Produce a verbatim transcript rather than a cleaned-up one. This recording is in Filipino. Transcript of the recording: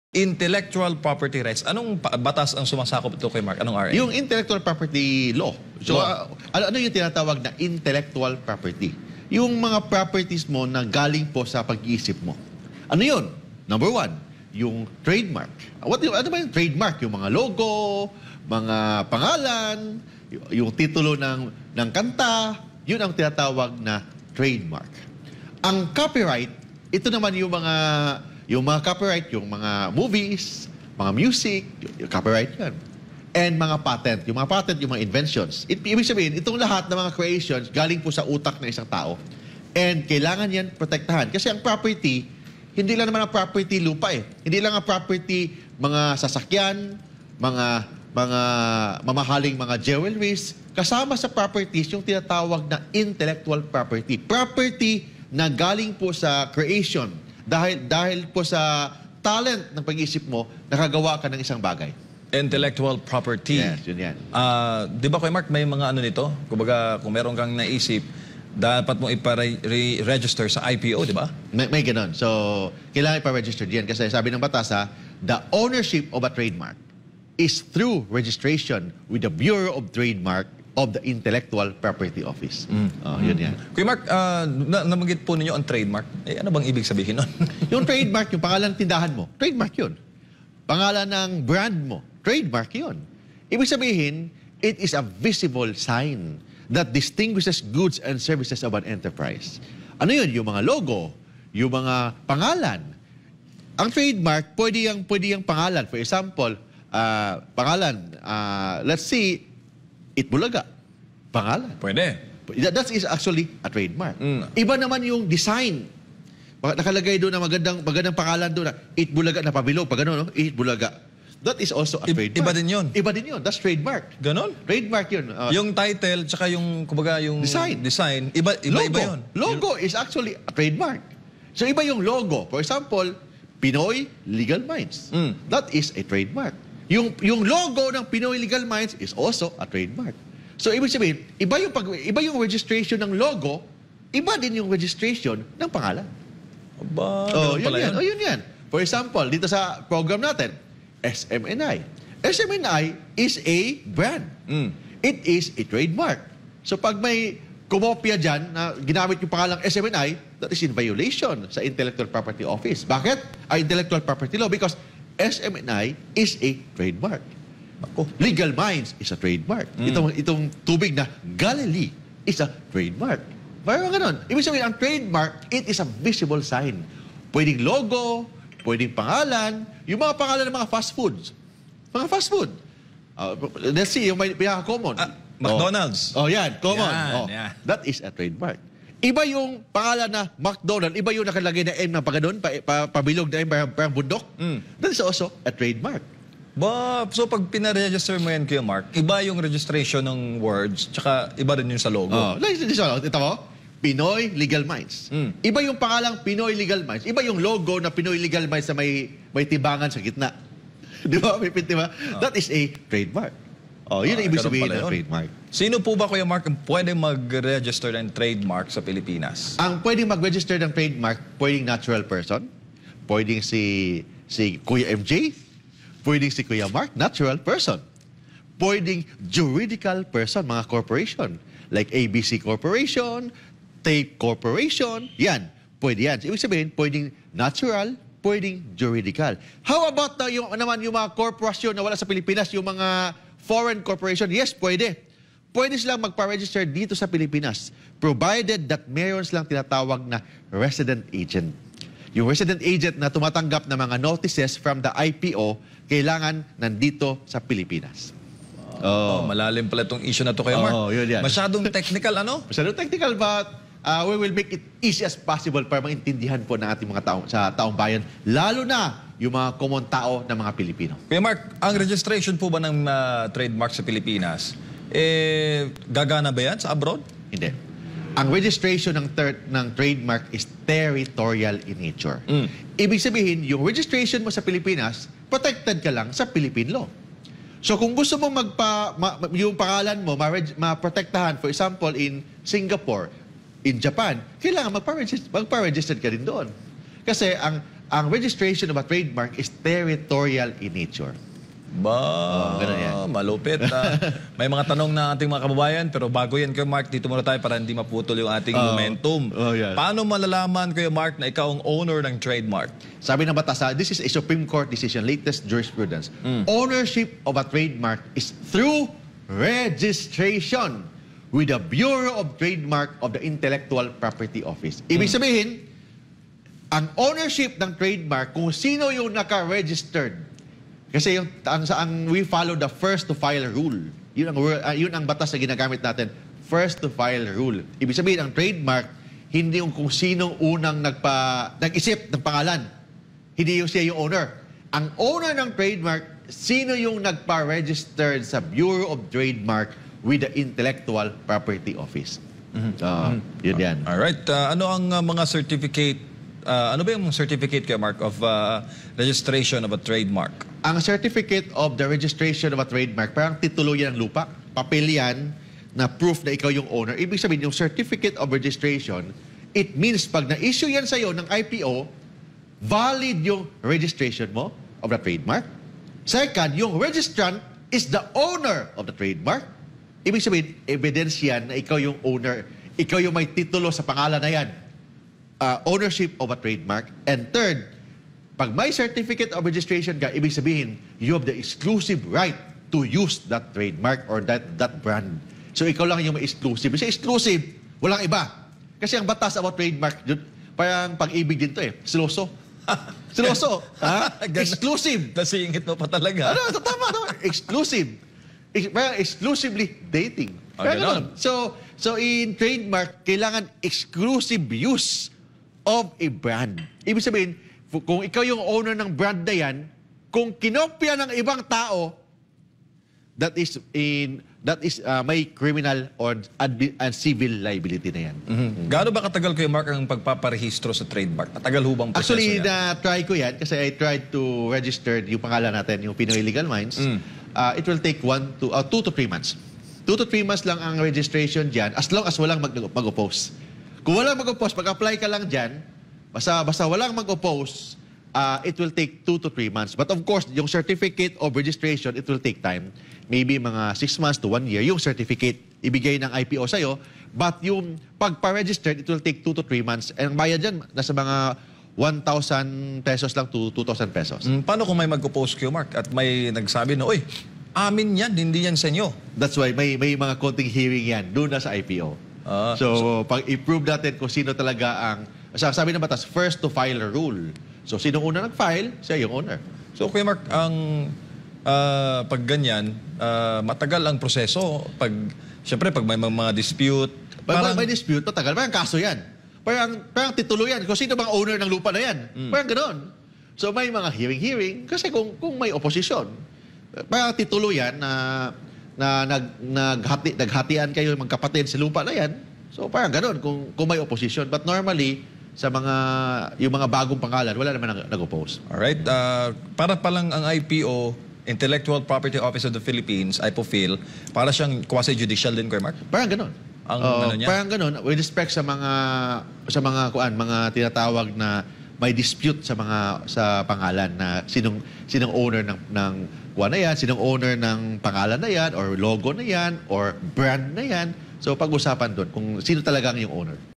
Intellectual property rights. Anong batas ang sumasakop ito kay Mark? Anong R A? Yung intellectual property law. So, law. Uh, ano, ano yung tinatawag na intellectual property? Yung mga properties mo na galing po sa pag-iisip mo. Ano yun? Number one, yung trademark. What, ano ba yung trademark? Yung mga logo, mga pangalan, yung titulo ng, ng kanta, yun ang tinatawag na trademark. Ang copyright, ito naman yung mga Yung mga copyright, yung mga movies, mga music, yung copyright yan. And mga patent. Yung mga patent, yung mga inventions. It, ibig sabihin, itong lahat ng mga creations galing po sa utak ng isang tao. And kailangan yan protektahan. Kasi ang property, hindi lang naman ang property lupa eh. Hindi lang ang property mga sasakyan, mga, mga mamahaling mga jewelries. Kasama sa properties yung tinatawag na intellectual property. Property na galing po sa creation. Dahil, dahil po sa talent ng pag-iisip mo, nakagawa ka ng isang bagay. Intellectual property. Yes, yun yan. Uh, di ba, Kuya Mark, may mga ano nito? Kumbaga, kung meron kang naisip, dapat mo ipa-register sa I P O, di ba? May, may ganun. So, kailangan ipa-register diyan. Kasi sabi ng batas, ha, the ownership of a trademark is through registration with the Bureau of Trademark of the Intellectual Property Office. Mm. Oh, yun yan. Kuya Mark, uh, na nabanggit po ninyo ang trademark. Eh, ano bang ibig sabihin nun? Yung trademark, yung pangalan ng tindahan mo, trademark yun. Pangalan ng brand mo, trademark yun. Ibig sabihin, it is a visible sign that distinguishes goods and services of an enterprise. Ano yun? Yung mga logo, yung mga pangalan. Ang trademark, pwede yung, pwede yung pangalan. For example, uh, pangalan, uh, let's see, Itbulaga. Pangalan. Pwede. That is actually a trademark. Mm. Iba naman yung design. Nakalagay doon na magandang, magandang pangalan doon na Itbulaga na pabilog. Pag gano'n, no? Itbulaga. That is also a trademark. Iba din yun. Iba din yun. That's trademark. Ganon? Trademark yun. Uh, yung title, tsaka yung, kumbaga, yung design. design iba, iba, logo. iba yun. Logo is actually a trademark. So, iba yung logo. For example, Pinoy Legal Minds. Mm. That is a trademark. Yung, yung logo ng Pinoy Legal Minds is also a trademark. So, ibig sabihin, iba yung, pag, iba yung registration ng logo, iba din yung registration ng pangalan. Aba, oh, yun yun pala yan. yun. Oh, yun yan. For example, dito sa program natin, S M N I. S M N I is a brand. Mm. It is a trademark. So, pag may kumopya dyan na ginamit yung pangalang S M N I, that is in violation sa Intellectual Property Office. Bakit? Ay, Intellectual Property Law. Because S M N I is a trademark. Ako, Legal Minds is a trademark. Mm. Itong, itong tubig na Galilee is a trademark. Parang ganun. Ibig sabihin, ang trademark, it is a visible sign. Pwedeng logo, pwedeng pangalan, yung mga pangalan ng mga fast foods. Mga fast food. Uh, let's see, yung may pinaka-common. Ah, McDonald's. Oh, oh yan, common. Yan, oh, yan. That is a trademark. Iba yung pangalan na McDonald's, iba yung nakalagay na M na pagano'n, pa, pa, pabilog na M, parang, parang bundok. Mm. That is also a trademark. Ba, so pag pinaregister mo yan, Kuya Mark, iba yung registration ng words, tsaka iba rin yung sa logo. Oh, like, ito mo, Pinoy Legal Minds. Mm. Iba yung pangalang Pinoy Legal Minds. Iba yung logo na Pinoy Legal Minds na may, may tibangan sa gitna. Di ba? May pintima. Oh. That is a trademark. Oh, yun ah, ang ibig sabihin ng trademark. Sino po ba, Kuya Mark, ang pwede mag-register ng trademark sa Pilipinas? Ang pwedeng mag-register ng trademark, pwedeng natural person, pwedeng si, si Kuya M J, pwedeng si Kuya Mark, natural person. Pwedeng juridical person, mga corporation, like A B C Corporation, Tape Corporation, yan, pwede yan. So, ibig sabihin, pwedeng natural, pwedeng juridical. How about na yung, naman yung mga korporasyon na wala sa Pilipinas, yung mga foreign corporation? Yes, pwede. Pwede silang magpa-register dito sa Pilipinas, provided that mayroon silang tinatawag na resident agent. Yung resident agent na tumatanggap ng mga notices from the I P O, kailangan nandito sa Pilipinas. Oh, oh malalim pala itong issue na to, Kuya Mark. Oh, yun yan. Masyadong technical, ano? Masyadong technical, but uh, we will make it easy as possible para maintindihan po ng ating mga taong, sa taong bayan, lalo na yung mga common tao ng mga Pilipino. Kuya Mark, ang registration po ba ng uh, trademark sa Pilipinas, eh, gagana ba yan sa abroad? Hindi. Ang registration ng, ng trademark is territorial in nature. Mm. Ibig sabihin, yung registration mo sa Pilipinas, protected ka lang sa Philippine law. So kung gusto mo magpa, ma, yung pangalan mo ma-protektahan, for example, in Singapore, in Japan, kailangan magpa-register, magpa-register ka din doon. Kasi ang ang registration of a trademark is territorial in nature. Ba, Oh, ganun yan. malupit. ah. May mga tanong na ating mga kababayan, pero bago yan, Kuya Mark, dito muna tayo para hindi maputol yung ating Oh. momentum. Oh, yan. Paano malalaman, Kuya Mark, na ikaw ang owner ng trademark? Sabi ng batas, ah, this is a Supreme Court decision, latest jurisprudence. Mm. Ownership of a trademark is through registration with the Bureau of Trademark of the Intellectual Property Office. Ibig sabihin, ang ownership ng trademark, kung sino yung naka-registered. Kasi yung, ang, ang we follow the first to file rule. Yun ang, uh, yun ang batas na ginagamit natin. First to file rule. Ibig sabihin, ang trademark, hindi yung kung sinong unang nagpa, nag-isip ng pangalan. Hindi yung siya yung owner. Ang owner ng trademark, sino yung nagpa-registered sa Bureau of Trademark with the Intellectual Property Office. Mm-hmm. Uh, Yun yan. Alright. ah, ano ang ah, mga certificate, ah, ano ba yung certificate, Kuya Mark, of ah, registration of a trademark? Ang certificate of the registration of a trademark, parang titulo yan ng lupa. Papel yan na proof na ikaw yung owner. Ibig sabihin, yung certificate of registration, it means pag na-issue yan sa'yo ng I P O, valid yung registration mo of the trademark. Second, yung registrant is the owner of the trademark. Ibig sabihin, evidence yan na ikaw yung owner. Ikaw yung may titulo sa pangalan na yan. Uh, ownership of a trademark. And third, pag may certificate of registration ka, ibig sabihin, you have the exclusive right to use that trademark or that that brand. So ikaw lang yung may exclusive. Kasi exclusive, walang iba. Kasi ang batas about trademark, yun, parang pag-ibig din to eh. Siloso. Siloso. Ha? Exclusive. Nasingit mo pa talaga. Ano? Tama, tama. Exclusive. Ex- parang exclusively dating. Ah, Parang ganon. ganon. So, so in trademark, kailangan exclusive use of a brand. Ibig sabihin, kung ikaw yung owner ng brand na yan, kung kinopya ng ibang tao, that is in that is uh, may criminal or admi- and civil liability na yan. Mhm. Gaano ba katagal, Kuya Mark, ang pagpaparehistro sa trademark? Matagal hubang proseso Actually, niya? na-try ko yan kasi I tried to register yung pangalan natin, yung Pinoy Legal Minds. Mm. Uh, it will take one to uh, two to three months. Two to three months lang ang registration dyan as long as walang mag- mag-oppose. Kung walang mag-oppose, pag-apply ka lang dyan, basta, basta walang mag-oppose, uh, it will take two to three months. But of course, yung certificate of registration, it will take time. Maybe mga six months to one year, yung certificate ibigay ng I P O sa'yo. But yung pagpa-register, it will take two to three months. And ang bayad dyan, nasa mga one thousand pesos lang to two thousand pesos. Mm, paano kung may mag-oppose, Kuya Mark, at may nagsabi na, uy, amin yan, hindi yan sa inyo? That's why may may mga konting hearing yan doon na sa I P O. Ah, so, pag i-prove natin kung sino talaga ang... Sabi ng batas, first to file a rule. So, sino una nag-file, siya yung owner. So, Kuya Mark, ang ah, pag ganyan, ah, matagal ang proseso. Pag, siyempre, pag may mga dispute, Pag parang, may dispute, matagal. Parang kaso yan. Parang, parang titulo yan. Kung sino bang owner ng lupa na yan. Parang gano'n. So, may mga hearing-hearing. Kasi kung, kung may opposition, parang titulo yan na, na nag, naghati, naghatian kayo magkapatid sa lupa na yan. So, parang gano'n kung, kung may opposition. But normally, sa mga, yung mga bagong pangalan, wala naman nag- nag-oppose. alright, ah, para palang ang I P O, Intellectual Property Office of the Philippines, I P O P H I L, para siyang quasi-judicial din, Kuya Mark? Parang gano'n. Ang Oo, ano niya? Parang gano'n, with respect sa mga sa mga kuan, mga tinatawag na may dispute sa mga sa pangalan na sinong sinong owner ng ng kuan na yan, sinong owner ng pangalan na yan or logo na yan or brand na yan. So pag-usapan doon kung sino talaga ang yung owner.